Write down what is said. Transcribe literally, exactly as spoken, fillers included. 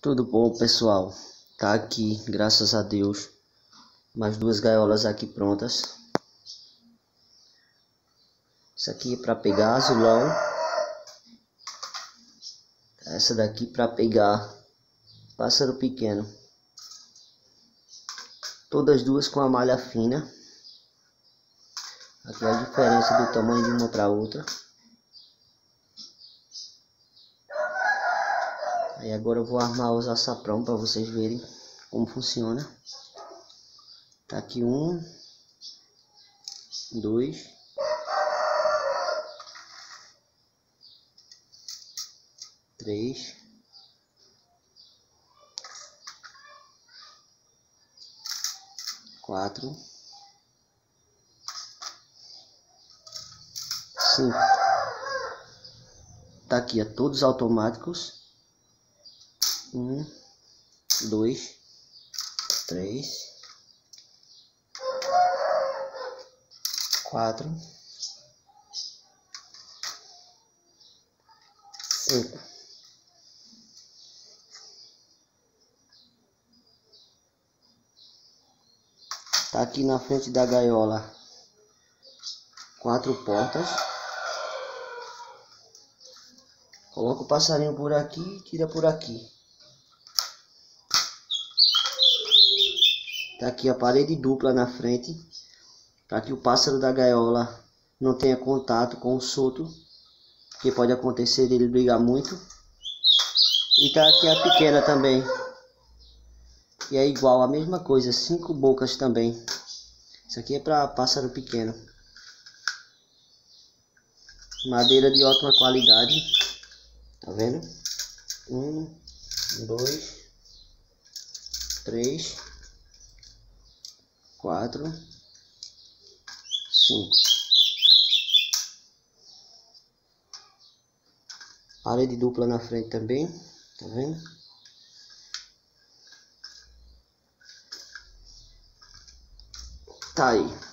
Tudo bom, pessoal? Tá aqui, graças a Deus, mais duas gaiolas aqui prontas. Isso aqui é para pegar azulão. Essa daqui para pegar pássaro pequeno. Todas duas com a malha fina. Aqui a diferença do tamanho de uma para outra. Aí agora eu vou armar os açaprão para vocês verem como funciona. Tá aqui um, dois, três, quatro, cinco. Tá aqui, é todos automáticos. Um, dois, três, quatro, cinco. Tá aqui na frente da gaiola quatro portas. Coloca o passarinho por aqui e tira por aqui. Tá aqui a parede dupla na frente, para que o pássaro da gaiola não tenha contato com o solto, que pode acontecer dele brigar muito. E tá aqui a pequena também, e é igual, a mesma coisa, cinco bocas também. Isso aqui é para pássaro pequeno. Madeira de ótima qualidade, tá vendo? Um, dois, três, quatro, cinco. Parede dupla na frente também, tá vendo? Tá aí.